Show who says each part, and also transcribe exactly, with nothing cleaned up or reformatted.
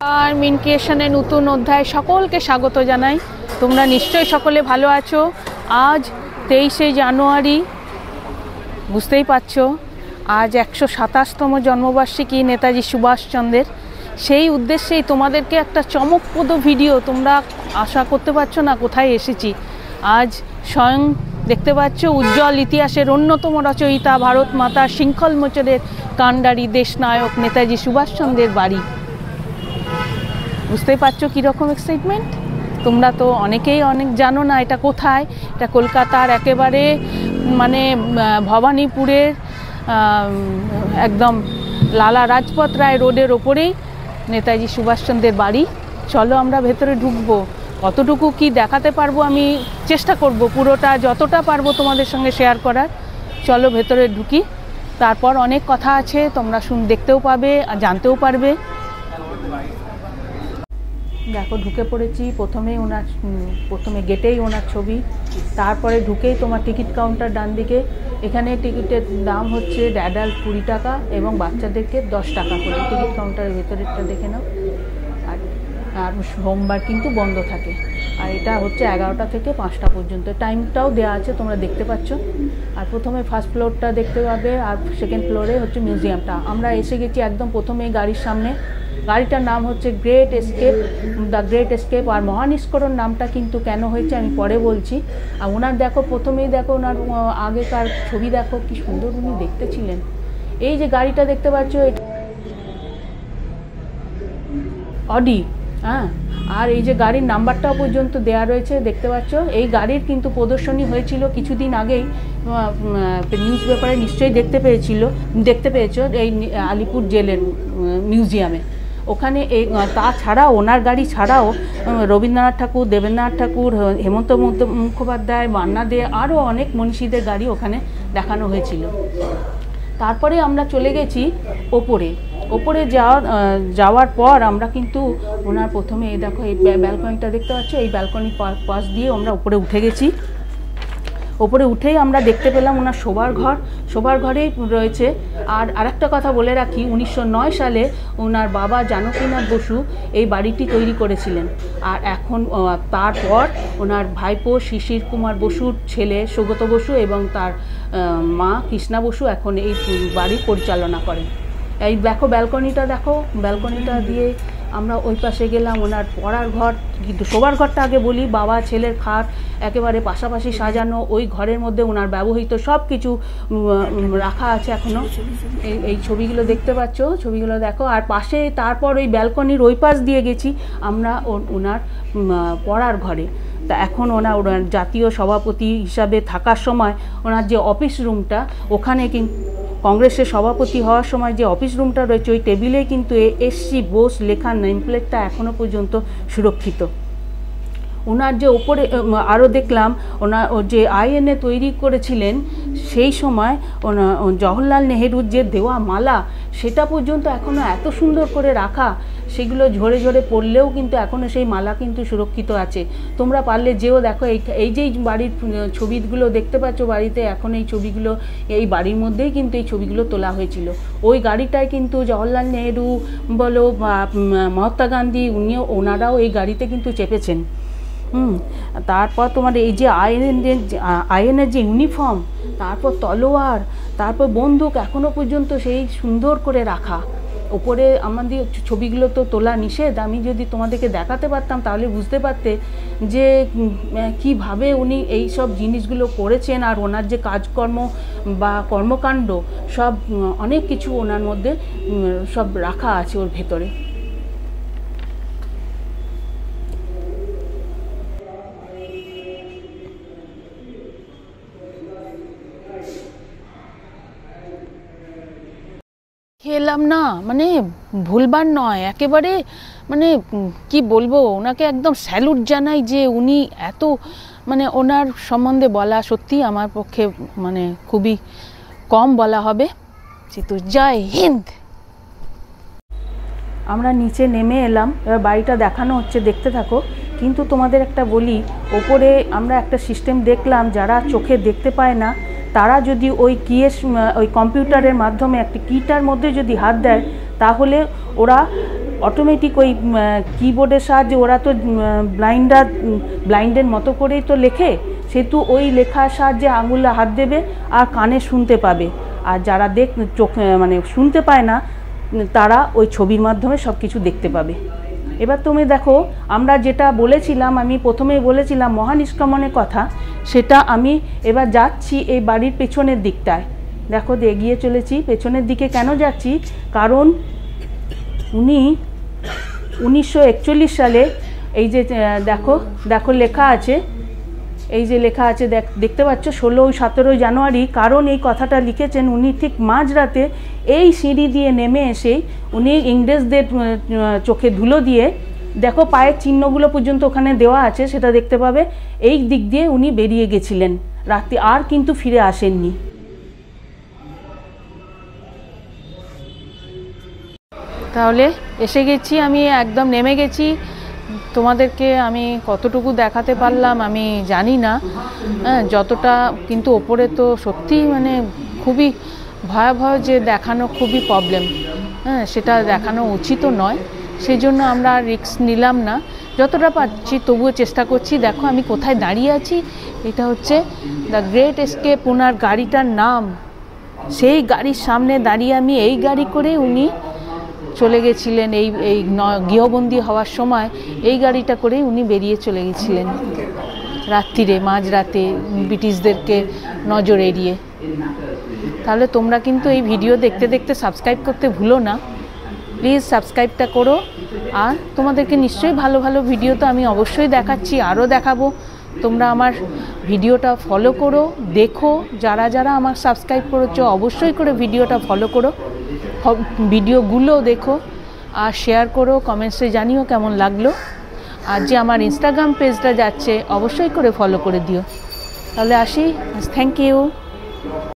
Speaker 1: আর মিন ক্রিয়েশনের নতুন অধ্যায় সকলকে স্বাগত জানাই। তোমরা নিশ্চয়ই সকলে ভালো আছো। আজ তেইশে জানুয়ারি, বুঝতেই পারছো আজ একশো সাতাশতম জন্মবার্ষিকী নেতাজি সুভাষচন্দ্রের। সেই উদ্দেশ্যেই তোমাদেরকে একটা চমকপ্রদ ভিডিও, তোমরা আশা করতে পারছো না কোথায় এসেছি। আজ স্বয়ং দেখতে পাচ্ছ উজ্জ্বল ইতিহাসের অন্যতম রচয়িতা, ভারত মাতার শৃঙ্খল মোচনের কাণ্ডারি দেশনায়ক নেতাজি সুভাষচন্দ্রের বাড়ি। বুঝতেই পারছো কীরকম এক্সাইটমেন্ট। তোমরা তো অনেকেই অনেক জানো না এটা কোথায়। এটা কলকাতার একেবারে মানে ভবানীপুরের একদম লালা রাজপথ রায় রোডের ওপরেই নেতাজি সুভাষচন্দ্রের বাড়ি। চলো আমরা ভেতরে ঢুকবো। কতটুকু কি দেখাতে পারবো আমি চেষ্টা করব পুরোটা, যতটা পারবো তোমাদের সঙ্গে শেয়ার করার। চলো ভেতরে ঢুকি, তারপর অনেক কথা আছে, তোমরা শুন দেখতেও পাবে আর জানতেও পারবে। দেখো ঢুকে পড়েছি। প্রথমেই ওনার প্রথমে গেটেই ওনার ছবি, তারপরে ঢুকেই তোমার টিকিট কাউন্টার ডান দিকে। এখানে টিকিটের দাম হচ্ছে অ্যাডাল্ট কুড়ি টাকা এবং বাচ্চাদেরকে দশ টাকা করে। টিকিট কাউন্টারের ভেতরেরটা দেখে নাও। আর আর সোমবার কিন্তু বন্ধ থাকে। আর এটা হচ্ছে এগারোটা থেকে পাঁচটা পর্যন্ত, টাইমটাও দেওয়া আছে তোমরা দেখতে পাচ্ছ। আর প্রথমে ফার্স্ট ফ্লোরটা দেখতে পাবে, আর সেকেন্ড ফ্লোরে হচ্ছে মিউজিয়ামটা। আমরা এসে গেছি একদম প্রথমেই গাড়ির সামনে। গাড়িটার নাম হচ্ছে great escape, the great escape. আর মহানিষ্করণ নামটা কিন্তু কেন হয়েছে আমি পরে বলছি। আর ওনার দেখো প্রথমেই দেখো ওনার আগেকার ছবি, দেখো কি সুন্দর উনি দেখতে ছিলেন। এই যে গাড়িটা দেখতে পাচ্ছ অডি, হ্যাঁ। আর এই যে গাড়ির নাম্বারটাও পর্যন্ত দেয়া রয়েছে দেখতে পাচ্ছ। এই গাড়ির কিন্তু প্রদর্শনী হয়েছিল কিছুদিন আগেই, নিউজ পেপারে নিশ্চয়ই দেখতে পেয়েছিল দেখতে পেয়েছো এই আলিপুর জেলের মিউজিয়ামে। ওখানে এই তাছাড়াও ওনার গাড়ি ছাড়াও রবীন্দ্রনাথ ঠাকুর, দেবেন্দ্রনাথ ঠাকুর, হেমন্ত মুখোপাধ্যায়, মান্না দে, আরও অনেক মনীষীদের গাড়ি ওখানে দেখানো হয়েছিল। তারপরে আমরা চলে গেছি ওপরে। ওপরে যাওয়ার যাওয়ার পর আমরা কিন্তু ওনার প্রথমে এই দেখো এই ব্যালকনিটা দেখতে পাচ্ছ। এই ব্যালকনির পাশ দিয়ে আমরা উপরে উঠে গেছি। ওপরে উঠেই আমরা দেখতে পেলাম ওনার শোবার ঘর। শোবার ঘরেই রয়েছে। আর আরেকটা কথা বলে রাখি, উনিশশো নয় সালে ওনার বাবা জানকীনাথ বসু এই বাড়িটি তৈরি করেছিলেন। আর এখন তারপর ওনার ভাইপো শিশির কুমার বসুর ছেলে সৌগত বসু এবং তার মা কৃষ্ণা বসু এখন এই বাড়ি পরিচালনা করেন। এই দেখো ব্যালকনিটা দেখো। ব্যালকনিটা দিয়ে আমরা ওই পাশে গেলাম। ওনার পড়ার ঘর, কিন্তু শোবার ঘরটা আগে বলি। বাবা ছেলের খাট একেবারে পাশাপাশি সাজানো। ওই ঘরের মধ্যে ওনার ব্যবহৃত সব কিছু রাখা আছে এখনও। এই এই ছবিগুলো দেখতে পাচ্ছ, ছবিগুলো দেখো। আর পাশে তারপর ওই ব্যালকনির ওই পাশ দিয়ে গেছি আমরা ওনার পড়ার ঘরে। তা এখন ওনার ওনার জাতীয় সভাপতি হিসাবে থাকার সময় ওনার যে অফিস রুমটা, ওখানে কিন্তু কংগ্রেসের সভাপতি হওয়ার সময় যে অফিস রুমটা রয়েছে ওই টেবিলে কিন্তু এস সি বোস লেখা নেমপ্লেটটা এখনও পর্যন্ত সুরক্ষিত। ওনার যে ওপরে আরও দেখলাম ওনার যে আইএনএ তৈরি করেছিলেন সেই সময় ওনা জওহরলাল নেহেরুর যে দেওয়া মালা, সেটা পর্যন্ত এখনও এত সুন্দর করে রাখা। সেগুলো ঝরে ঝরে পড়লেও কিন্তু এখনও সেই মালা কিন্তু সুরক্ষিত আছে। তোমরা পারলে যেও দেখো। এই এই যে বাড়ির ছবিগুলো দেখতে পাচ্ছ বাড়িতে, এখন এই ছবিগুলো এই বাড়ির মধ্যেই কিন্তু এই ছবিগুলো তোলা হয়েছিল। ওই গাড়িটায় কিন্তু জওহরলাল নেহেরু বলো বা মহাত্মা গান্ধী, উনিও ওনারাও এই গাড়িতে কিন্তু চেপেছেন। হুম তারপর তোমার এই যে আইএনএর আইএনএর যে ইউনিফর্ম, তারপর তলোয়ার, তারপর বন্দুক এখনও পর্যন্ত সেই সুন্দর করে রাখা। ওপরে আমাদের ছবিগুলো তো তোলা নিষেধ। আমি যদি তোমাদেরকে দেখাতে পারতাম তাহলে বুঝতে পারতে যে কিভাবে উনি এই সব জিনিসগুলো করেছেন। আর ওনার যে কাজকর্ম বা কর্মকাণ্ড সব অনেক কিছু ওনার মধ্যে সব রাখা আছে ওর ভেতরে। এলাম না, মানে ভুলবার নয় একেবারে, মানে কি বলবো, ওনাকে একদম স্যালুট জানাই যে উনি এত, মানে ওনার সম্বন্ধে বলা সত্যি আমার পক্ষে মানে খুবই কম বলা হবে। তো জয় হিন্দ। আমরা নিচে নেমে এলাম। এবার বাড়িটা দেখানো হচ্ছে, দেখতে থাকো। কিন্তু তোমাদের একটা বলি, ওপরে আমরা একটা সিস্টেম দেখলাম, যারা চোখে দেখতে পায় না তারা যদি ওই কিয়ের ওই কম্পিউটারের মাধ্যমে একটি কিটার মধ্যে যদি হাত দেয় তাহলে ওরা অটোমেটিক ওই কিবোর্ডের সাহায্যে, ওরা তো ব্লাইন্ডরা ব্লাইন্ডের মতো করেই তো লেখে, সেহেতু ওই লেখার সাহায্যে আঙুলে হাত দেবে আর কানে শুনতে পাবে। আর যারা দেখ চোখ মানে শুনতে পায় না, তারা ওই ছবির মাধ্যমে সব কিছু দেখতে পাবে। এবার তুমি দেখো, আমরা যেটা বলেছিলাম, আমি প্রথমেই বলেছিলাম মহানিষ্কামনের কথা, সেটা আমি এবার যাচ্ছি এই বাড়ির পেছনের দিকটায়। দেখো এগিয়ে চলেছি পেছনের দিকে। কেন যাচ্ছি? কারণ উনি উনিশশো একচল্লিশ সালে এই যে দেখো দেখো লেখা আছে, এই যে লেখা আছে দেখতে পাচ্ছ, ষোলোই সতেরোই জানুয়ারি। কারণ এই কথাটা লিখেছেন উনি ঠিক মাঝরাতে এই সিঁড়ি দিয়ে নেমে এসেই উনি ইংরেজদের চোখে ধুলো দিয়ে, দেখো পায়ের চিহ্নগুলো পর্যন্ত ওখানে দেওয়া আছে, সেটা দেখতে পাবে, এই দিক দিয়ে উনি বেরিয়ে গেছিলেন রাতে, আর কিন্তু ফিরে আসেননি। তাহলে এসে গেছি, আমি একদম নেমে গেছি। তোমাদেরকে আমি কতটুকু দেখাতে পারলাম আমি জানি না, হ্যাঁ যতটা, কিন্তু ওপরে তো সত্যি মানে খুবই ভয়াবহ, যে দেখানো খুবই প্রবলেম, হ্যাঁ সেটা দেখানো উচিতও নয়, সেই জন্য আমরা রিস্ক নিলাম না। যতটা পাচ্ছি তবুও চেষ্টা করছি। দেখো আমি কোথায় দাঁড়িয়ে আছি, এটা হচ্ছে দ্য গ্রেট এস্কেপ, ওনার গাড়িটার নাম। সেই গাড়ির সামনে দাঁড়িয়ে আমি, এই গাড়ি করে উনি চলে গেছিলেন, এই এই গৃহবন্দী হওয়ার সময় এই গাড়িটা করেই উনি বেরিয়ে চলে গেছিলেন রাত্রিরে, মাঝরাতে, ব্রিটিশদেরকে নজর এড়িয়ে। তাহলে তোমরা কিন্তু এই ভিডিও দেখতে দেখতে সাবস্ক্রাইব করতে ভুলো না, প্লিজ সাবস্ক্রাইবটা করো। আর তোমাদেরকে নিশ্চয়ই ভালো ভালো ভিডিও তো আমি অবশ্যই দেখাচ্ছি, আরও দেখাবো। তোমরা আমার ভিডিওটা ফলো করো, দেখো, যারা যারা আমার সাবস্ক্রাইব করেছো অবশ্যই করে ভিডিওটা ফলো করো, ভিডিওগুলো দেখো আর শেয়ার করো, কমেন্টসে জানিও কেমন লাগলো। আর যে আমার ইনস্টাগ্রাম পেজটা যাচ্ছে অবশ্যই করে ফলো করে দিও। তাহলে আসি, থ্যাংক ইউ।